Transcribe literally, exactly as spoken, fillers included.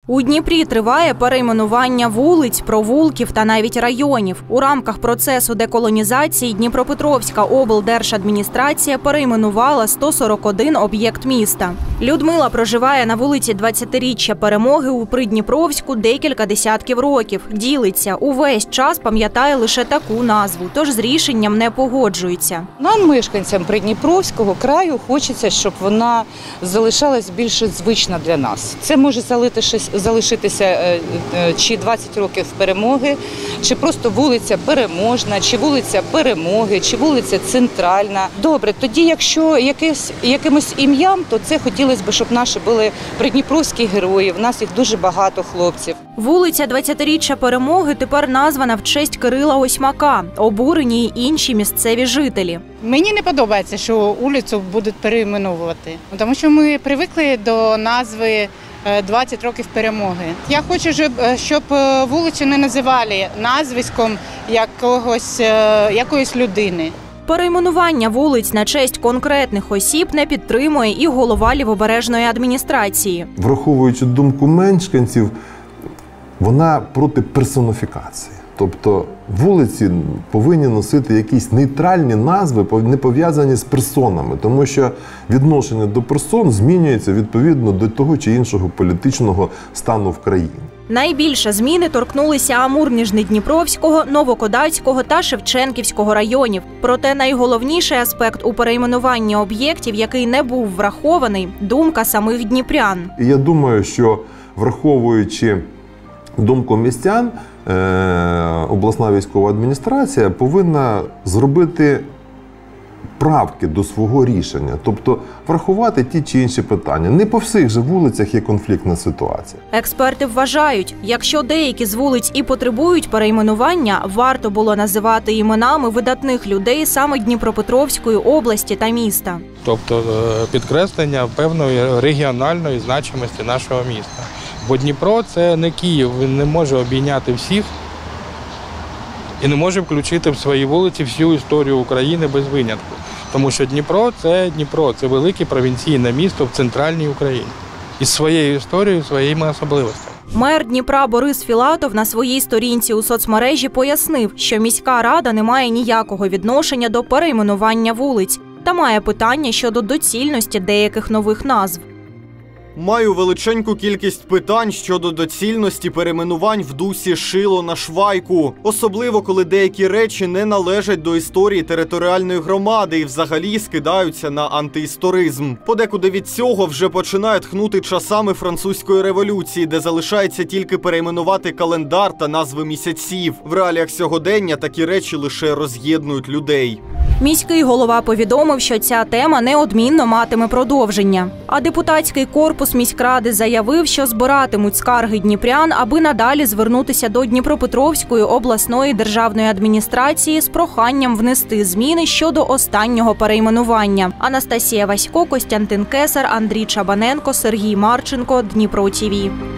У Дніпрі триває перейменування вулиць, провулків та навіть районів. У рамках процесу деколонізації Дніпропетровська облдержадміністрація перейменувала сто сорок один об'єкт міста. Людмила проживає на вулиці двадцятиріччя Перемоги у Придніпровську декілька десятків років. Ділиться, увесь час пам'ятає лише таку назву, тож з рішенням не погоджується. Нам, мешканцям Придніпровського краю, хочеться, щоб вона залишалась більше звична для нас. Це може залишитися чи двадцять років Перемоги, чи просто вулиця Переможна, чи вулиця Перемоги, чи вулиця Центральна. Добре, тоді якщо якесь, якимось ім'ям, то це хотілося б, щоб наші були придніпровські герої, в нас їх дуже багато хлопців. Вулиця двадцятиріччя Перемоги тепер названа в честь Кирила Осьмака. Обурені й інші місцеві жителі. Мені не подобається, що вулицю будуть перейменовувати, тому що ми звикли до назви двадцять років Перемоги. Я хочу, щоб вулицю не називали назвиськом якогось, якоїсь людини. Перейменування вулиць на честь конкретних осіб не підтримує і голова Лівобережної адміністрації. Враховуючи думку мешканців, вона проти персоніфікації. Тобто вулиці повинні носити якісь нейтральні назви, не пов'язані з персонами, тому що відношення до персон змінюється відповідно до того чи іншого політичного стану в країні. Найбільше зміни торкнулися Амур-Ніжнедніпровського, Новокодацького та Шевченківського районів. Проте найголовніший аспект у перейменуванні об'єктів, який не був врахований – думка самих дніпрян. І я думаю, що враховуючи думку містян, обласна військова адміністрація повинна зробити правки до свого рішення, тобто врахувати ті чи інші питання. Не по всіх же вулицях є конфліктна ситуація. Експерти вважають, якщо деякі з вулиць і потребують перейменування, варто було називати іменами видатних людей саме Дніпропетровської області та міста. Тобто підкреслення певної регіональної значимості нашого міста. Бо Дніпро – це не Київ, він не може обійняти всіх і не може включити в свої вулиці всю історію України без винятку. Тому що Дніпро – це Дніпро, це велике провінційне місто в центральній Україні. Із своєю історією, своїми особливостями. Мер Дніпра Борис Філатов на своїй сторінці у соцмережі пояснив, що міська рада не має ніякого відношення до перейменування вулиць та має питання щодо доцільності деяких нових назв. Маю величеньку кількість питань щодо доцільності перейменувань в дусі шило на швайку. Особливо, коли деякі речі не належать до історії територіальної громади і взагалі скидаються на антиісторизм. Подекуди від цього вже починає тхнути часами французької революції, де залишається тільки перейменувати календар та назви місяців. В реаліях сьогодення такі речі лише роз'єднують людей. Міський голова повідомив, що ця тема неодмінно матиме продовження. А депутатський корпус міськради заявив, що збиратимуть скарги дніпрян, аби надалі звернутися до Дніпропетровської обласної державної адміністрації з проханням внести зміни щодо останнього перейменування. Анастасія Васько, Костянтин Кесар, Андрій Чабаненко, Сергій Марченко, Дніпро ТІВІ.